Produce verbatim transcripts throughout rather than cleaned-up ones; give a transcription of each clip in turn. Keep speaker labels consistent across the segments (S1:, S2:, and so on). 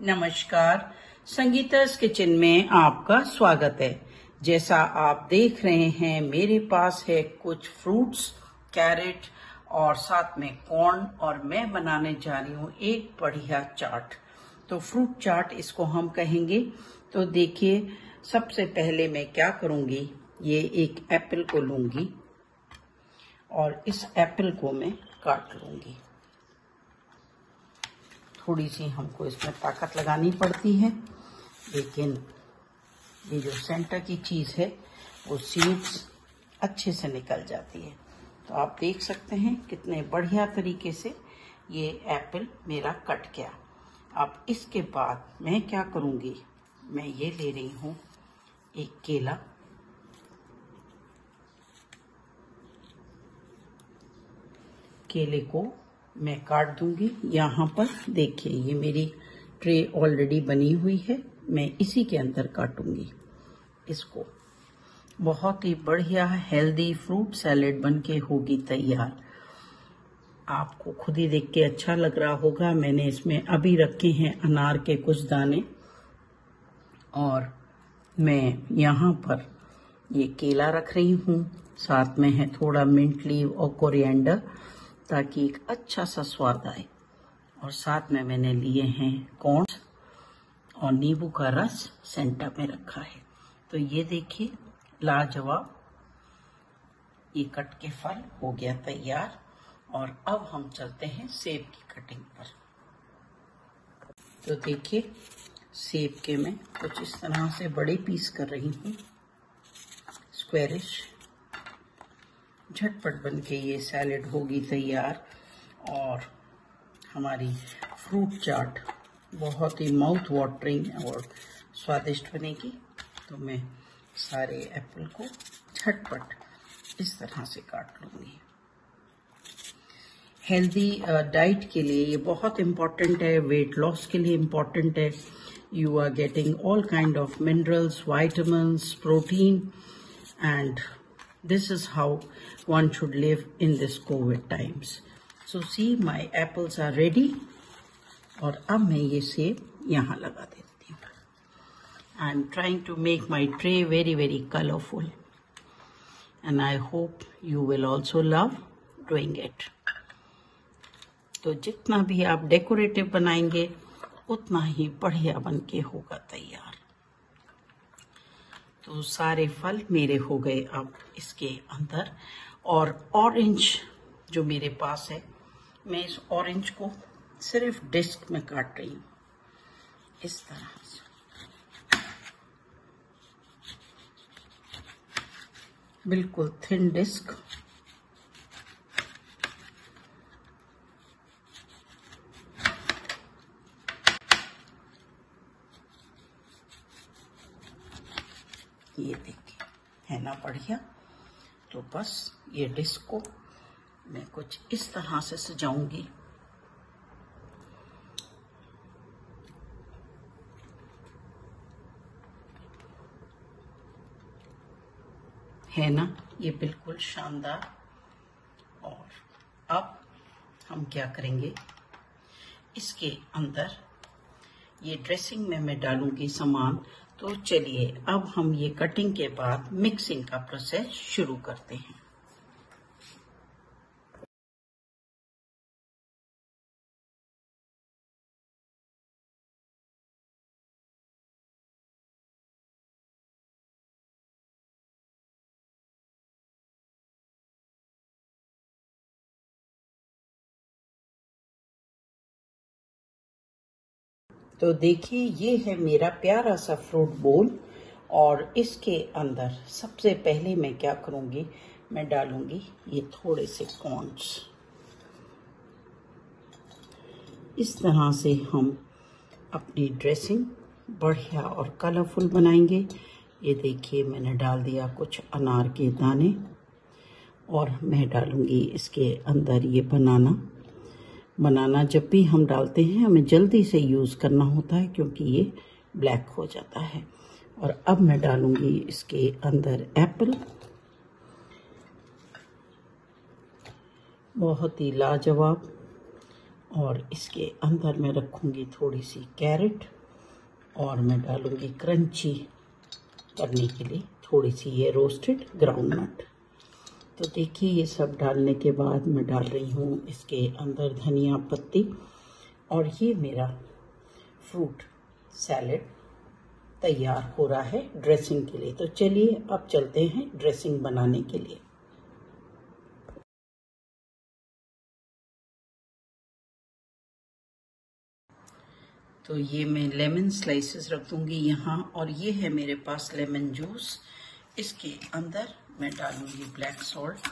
S1: नमस्कार, संगीता's किचन में आपका स्वागत है। जैसा आप देख रहे हैं, मेरे पास है कुछ फ्रूट्स, कैरेट और साथ में कॉर्न, और मैं बनाने जा रही हूँ एक बढ़िया चाट। तो फ्रूट चाट इसको हम कहेंगे। तो देखिए, सबसे पहले मैं क्या करूँगी, ये एक एप्पल को लूँगी और इस एप्पल को मैं काट लूँगी। थोड़ी सी हमको इसमें ताकत लगानी पड़ती है, लेकिन ये जो सेंटर की चीज़ है वो सीड्स अच्छे से निकल जाती है। तो आप देख सकते हैं कितने बढ़िया तरीके से ये एप्पल मेरा कट गया। अब इसके बाद मैं क्या करूँगी, मैं ये ले रही हूँ एक केला, केले को मैं काट दूंगी। यहाँ पर देखिए, ये मेरी ट्रे ऑलरेडी बनी हुई है, मैं इसी के अंदर काटूंगी इसको। बहुत ही बढ़िया हेल्दी फ्रूट सैलेड बनके होगी तैयार। आपको खुद ही देख के अच्छा लग रहा होगा। मैंने इसमें अभी रखे हैं अनार के कुछ दाने, और मैं यहाँ पर ये केला रख रही हूँ, साथ में है थोड़ा मिंट लीव और कोरिएंडर, ताकि एक अच्छा सा स्वाद आए। और साथ में मैंने लिए हैं कॉर्न और नींबू का रस सेंटर में रखा है। तो ये देखिए, लाजवाब ये कट के फल हो गया तैयार। और अब हम चलते हैं सेब की कटिंग पर। तो देखिए, सेब के मैं कुछ इस तरह से बड़े पीस कर रही हूँ, स्क्वायरिश। झटपट बन के ये सैलेड होगी तैयार, और हमारी फ्रूट चाट बहुत ही माउथ वाटरिंग और स्वादिष्ट बनेगी। तो मैं सारे एप्पल को झटपट इस तरह से काट लूँगी। हेल्दी डाइट के लिए ये बहुत इम्पॉर्टेंट है, वेट लॉस के लिए इम्पॉर्टेंट है। You are getting all kind of minerals, vitamins, protein, and this is how one should live in this COVID times. So see, my apples are ready. और अब मैं ये सेब यहाँ लगा देती हूँ। I am trying to make my tray very very colorful, and I hope you will also love doing it. तो जितना भी आप डेकोरेटिव बनाएंगे, उतना ही बढ़िया बन के होगा तैयार। तो सारे फल मेरे हो गए अब इसके अंदर। और ऑरेंज जो मेरे पास है, मैं इस ऑरेंज को सिर्फ डिस्क में काट रही हूँ, इस तरह से बिल्कुल थिन डिस्क। ये देखिए, है ना बढ़िया। तो बस ये डिस्क को मैं कुछ इस तरह से सजाऊंगी। है ना, ये बिल्कुल शानदार। और अब हम क्या करेंगे, इसके अंदर ये ड्रेसिंग में मैं डालूंगी सामान। तो चलिए, अब हम ये कटिंग के बाद मिक्सिंग का प्रोसेस शुरू करते हैं। तो देखिए, ये है मेरा प्यारा सा फ्रूट बोल, और इसके अंदर सबसे पहले मैं क्या करूँगी, मैं डालूँगी ये थोड़े से कॉर्न्स। इस तरह से हम अपनी ड्रेसिंग बढ़िया और कलरफुल बनाएंगे। ये देखिए, मैंने डाल दिया कुछ अनार के दाने, और मैं डालूँगी इसके अंदर ये बनाना। बनाना जब भी हम डालते हैं, हमें जल्दी से यूज़ करना होता है, क्योंकि ये ब्लैक हो जाता है। और अब मैं डालूंगी इसके अंदर एप्पल। बहुत ही लाजवाब और इसके अंदर मैं रखूँगी थोड़ी सी कैरेट और मैं डालूँगी क्रंची करने के लिए थोड़ी सी ये रोस्टेड ग्राउंडनट। तो देखिए ये सब डालने के बाद मैं डाल रही हूँ इसके अंदर धनिया पत्ती और ये मेरा फ्रूट सैलेड तैयार हो रहा है ड्रेसिंग के लिए। तो चलिए अब चलते हैं ड्रेसिंग बनाने के लिए। तो ये मैं लेमन स्लाइसेस रख दूंगी यहाँ और ये है मेरे पास लेमन जूस। इसके अंदर मैं डालूंगी ब्लैक सॉल्ट।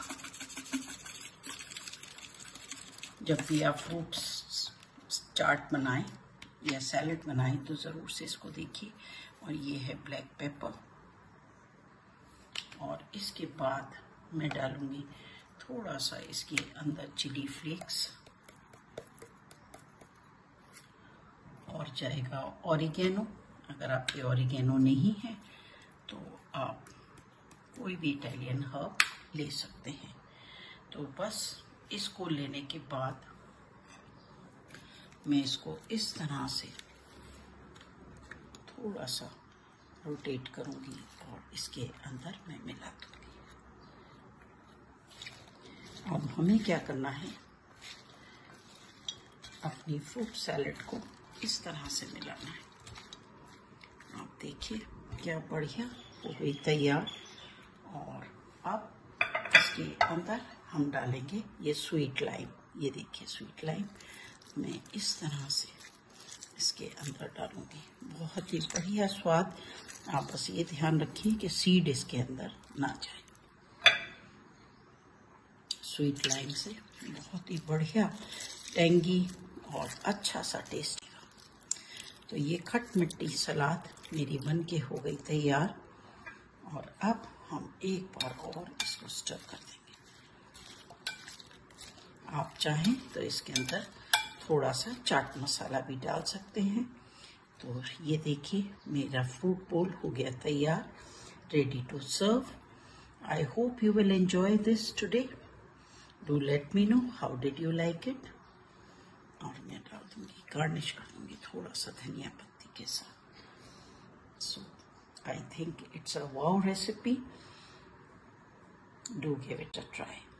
S1: जब भी आप फ्रूट चाट बनाएं या सैलेड बनाएं तो ज़रूर से इसको देखिए। और ये है ब्लैक पेपर और इसके बाद मैं डालूंगी थोड़ा सा इसके अंदर चिली फ्लेक्स और जाएगा ऑरिगेनो। अगर आपके ऑरिगेनो नहीं है तो आप कोई भी इटालियन हर्ब ले सकते हैं। तो बस इसको लेने के बाद मैं इसको इस तरह से थोड़ा सा रोटेट करूंगी और इसके अंदर मैं मिला दूंगी। अब हमें क्या करना है, अपनी फ्रूट सैलेड को इस तरह से मिलाना है। आप देखिए क्या बढ़िया हो गई तैयार। और अब इसके अंदर हम डालेंगे ये स्वीट लाइम। ये देखिए स्वीट लाइम मैं इस तरह से इसके अंदर डालूंगी। बहुत ही बढ़िया स्वाद। आप बस ये ध्यान रखिए कि सीड इसके अंदर ना जाए। स्वीट लाइम से बहुत ही बढ़िया टेंगी और अच्छा सा टेस्ट। तो ये खट मिट्टी सलाद मेरी बन के हो गई तैयार। और अब हम एक बार और इसको स्टर कर देंगे। आप चाहें तो इसके अंदर थोड़ा सा चाट मसाला भी डाल सकते हैं। तो ये देखिए मेरा फ्रूट बोल हो गया तैयार, ready to serve. I hope you will enjoy this today. Do let me know how did you like it. और मैं डाल दूंगी, गार्निश कर दूंगी थोड़ा सा धनिया पत्ती के साथ। So I think it's a wow recipe. Do give it a try.